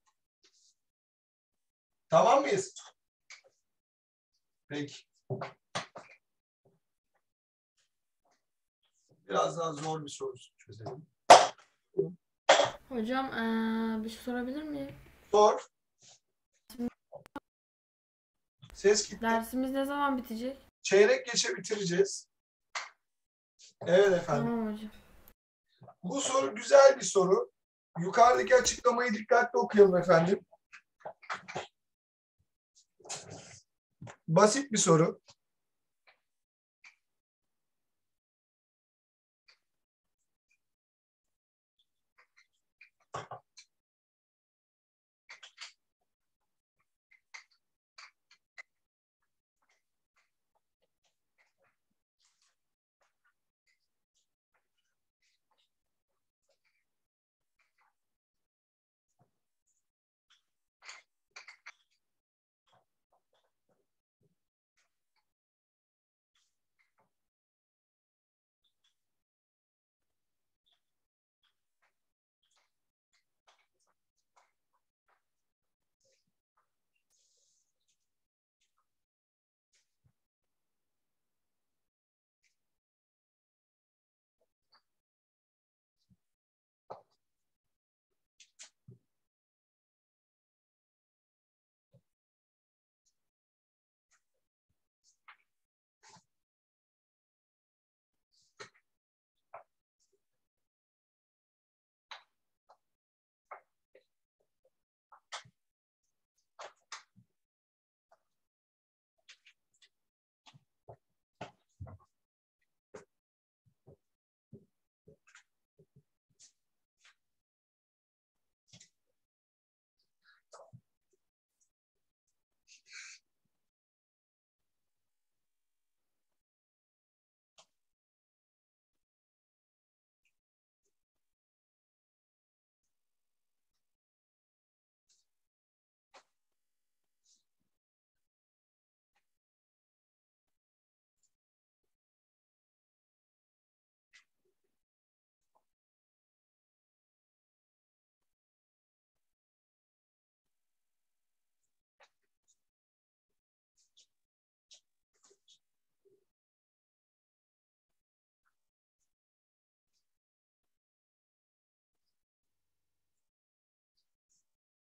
Tamam mıyız? Peki. Biraz daha zor bir soru çözelim. Hocam eee, bir şey sorabilir miyim? Sor. Ses gitti. Dersimiz ne zaman bitecek? Çeyrek geçe bitireceğiz. Evet efendim. Tamam hocam. Bu soru güzel bir soru. Yukarıdaki açıklamayı dikkatli okuyalım efendim. Basit bir soru.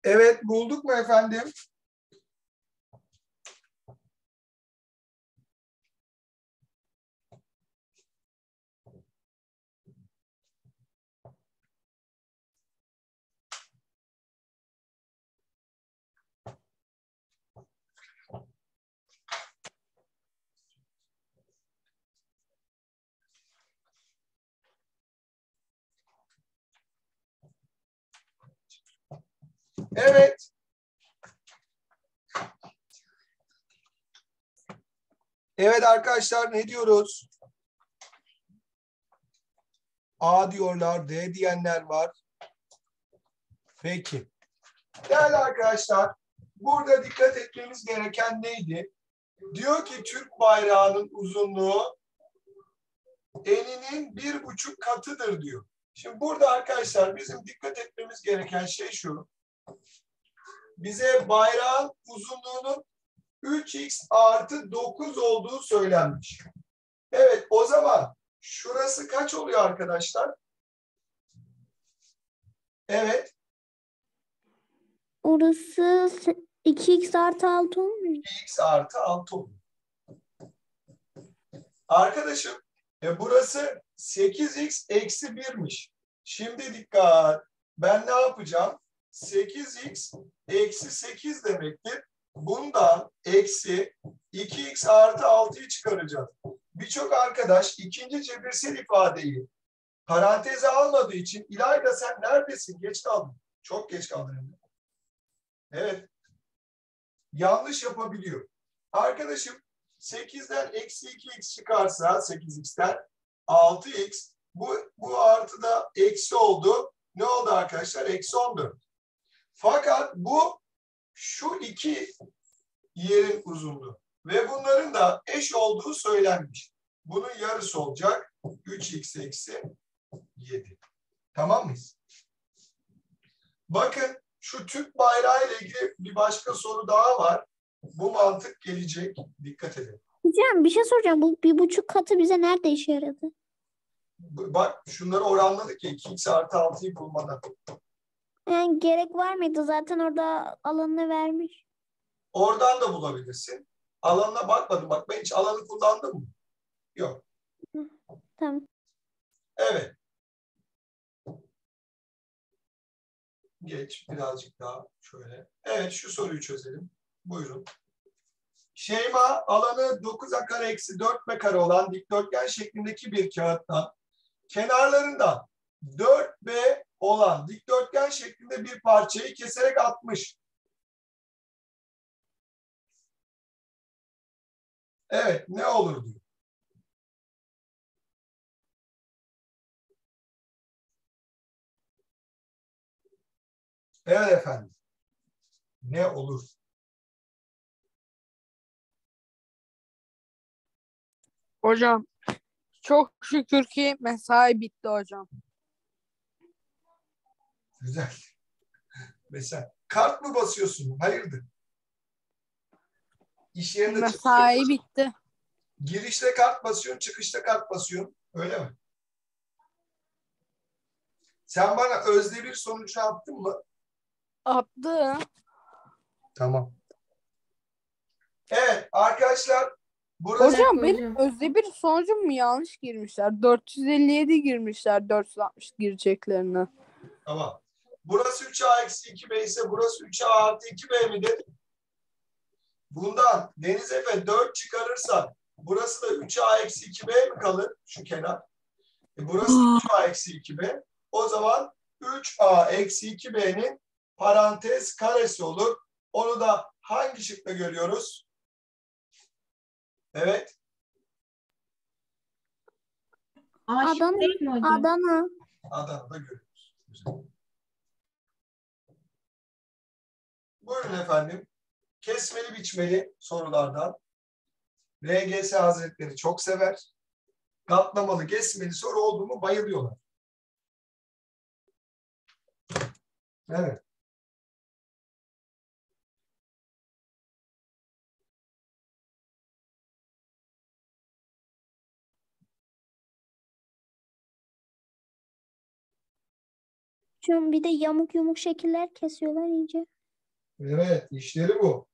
Evet, bulduk mu efendim? Evet. Evet arkadaşlar, ne diyoruz? A diyorlar, D diyenler var. Peki. Değerli arkadaşlar, burada dikkat etmemiz gereken neydi? Diyor ki Türk bayrağının uzunluğu eninin bir buçuk katıdır diyor. Şimdi burada arkadaşlar bizim dikkat etmemiz gereken şey şu. Bize bayrağın uzunluğunun üç x artı dokuz olduğu söylenmiş. Evet, o zaman şurası kaç oluyor arkadaşlar? Evet. Orası iki x artı altı olmuyor. X artı altı oluyor. Arkadaşım, e burası sekiz x eksi bir'miş. Şimdi dikkat. Ben ne yapacağım? sekiz x eksi sekiz demektir. Bundan eksi iki x artı altıyı çıkaracağız. Birçok arkadaş ikinci cebirsel ifadeyi paranteze almadığı için İlayda sen neredesin? Geç kaldın. Çok geç kaldın. Evet. Yanlış yapabiliyor. Arkadaşım sekizden eksi iki x çıkarsa sekiz x'ten altı x bu, bu artı da eksi oldu. Ne oldu arkadaşlar? Eksi on dört. Fakat bu şu iki yerin uzunluğu ve bunların da eş olduğu söylenmiş. Bunun yarısı olacak üç x eksi yedi. Tamam mıyız? Bakın şu Türk bayrağı ile ilgili bir başka soru daha var. Bu mantık gelecek. Dikkat edin. Hocam bir şey soracağım. Bu bir buçuk katı bize nerede işe yaradı? Bak şunları oranladık ya iki x artı altıyı bulmadan. Yani gerek var mıydı? Zaten orada alanını vermiş. Oradan da bulabilirsin. Alanına bakmadım. Bak ben hiç alanı kullandım mı? Yok. Tamam. Evet. Geç birazcık daha şöyle. Evet şu soruyu çözelim. Buyurun. Şeyma alanı dokuz a kare eksi dört b kare olan dikdörtgen şeklindeki bir kağıttan kenarlarından dört b olan dikdörtgen şeklinde bir parçayı keserek atmış. Evet ne olur diyor. Evet efendim. Ne olur? Hocam çok şükür ki mesai bitti hocam. Güzel. Mesela kart mı basıyorsun? Hayırdır? İş yerinde Mesai çalışıyorsun. bitti. Girişte kart basıyorsun, çıkışta kart basıyorsun. Öyle mi? Sen bana özde bir sonucu attın mı? Attı. Tamam. Evet arkadaşlar burası Hocam dakika benim hocam. özde bir sonucum mu yanlış girmişler? dört yüz elli yedi girmişler dört yüz altmış gireceklerine. tamam. Burası üç a eksi iki b ise burası üç a artı iki b midir? Bundan Deniz Efe dört çıkarırsan burası da üç a eksi iki b mi kalır? Şu kenar. E burası üç a eksi iki b. O zaman üç a eksi iki b'nin parantez karesi olur. Onu da hangi şıkta görüyoruz? Evet. Aşık Adana. değil mi hocam? Adana. Adana'da görüyoruz. Güzel. Buyurun efendim. Kesmeli biçmeli sorulardan. R G S Hazretleri çok sever. Katlamalı, kesmeli soru oldu mu bayılıyorlar. Evet. Şu bir de yamuk yumuk şekiller kesiyorlar iyice. Evet, işleri bu.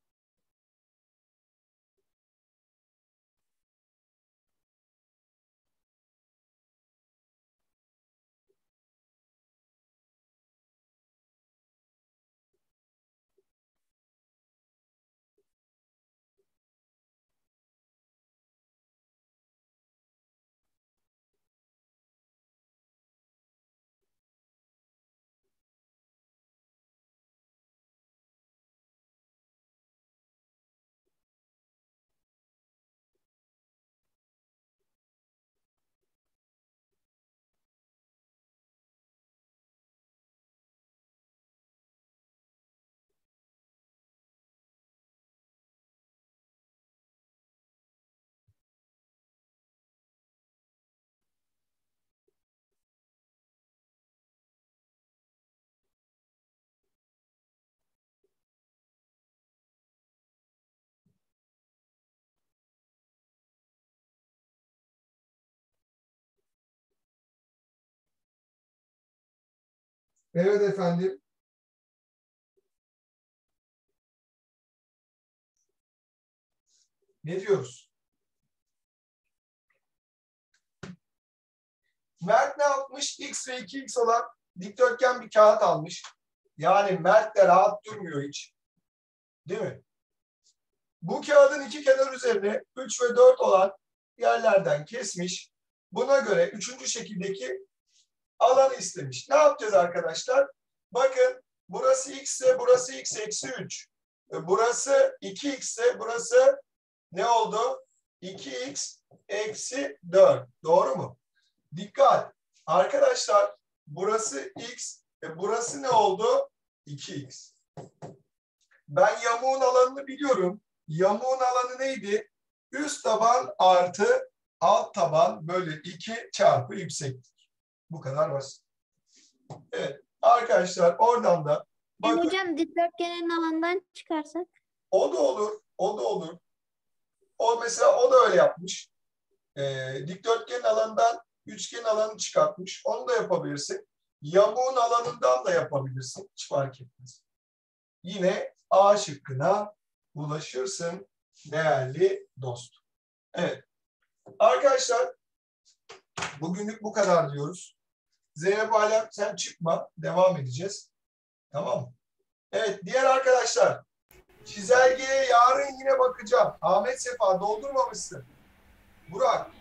Evet efendim. Ne diyoruz? Mert ne yapmış? X ve iki x olan dikdörtgen bir kağıt almış. Yani Mert de rahat durmuyor hiç. Değil mi? Bu kağıdın iki kenar üzerine üç ve dört olan yerlerden kesmiş. Buna göre üçüncü şekildeki alanı istemiş. Ne yapacağız arkadaşlar? Bakın burası x ise burası x eksi üç. Burası iki x ise burası ne oldu? iki x eksi dört. Doğru mu? Dikkat. Arkadaşlar burası x ve burası ne oldu? iki x. Ben yamuğun alanını biliyorum. Yamuğun alanı neydi? Üst taban artı alt taban bölü iki çarpı yükseklik. Bu kadar basit. Evet. Arkadaşlar oradan da E bakın, hocam dikdörtgenin alanından çıkarsak? o da olur. O da olur. O mesela o da öyle yapmış. Ee, dikdörtgenin alanından üçgen alanı çıkartmış. Onu da yapabilirsin. Yamuğun alanından da yapabilirsin. Hiç fark etmez. Yine A şıkkına ulaşırsın değerli dost. Evet. Arkadaşlar bugünlük bu kadar diyoruz. Zeynep Alem sen çıkma. Devam edeceğiz. Tamam mı? Evet. Diğer arkadaşlar çizelgeye yarın yine bakacağım. Ahmet Sefa doldurmamışsın. Burak.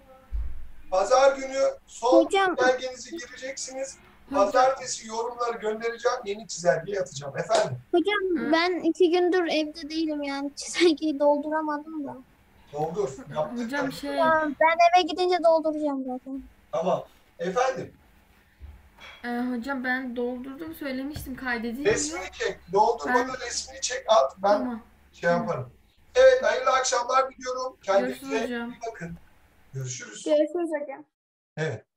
Pazar günü son Hocam. çizelgenizi gireceksiniz. Pazartesi yorumları göndereceğim. Yeni çizelgeyi atacağım. Efendim? Hocam Hı. ben iki gündür evde değilim yani çizelgeyi dolduramadım da. Doldur. Yaptık. Hocam şey, Tamam, ben eve gidince dolduracağım zaten. Tamam. Efendim? e, hocam ben doldurdum söylemiştim kaydedilmiyor. Resmini çek. Doldurmadan Ben- resmini çek at. Ben Tamam. şey yaparım. Evet. Hayırlı akşamlar diliyorum. Görüşürüz Kendinize hocam. iyi bakın. Görüşürüz. Görüşürüz hocam. Evet.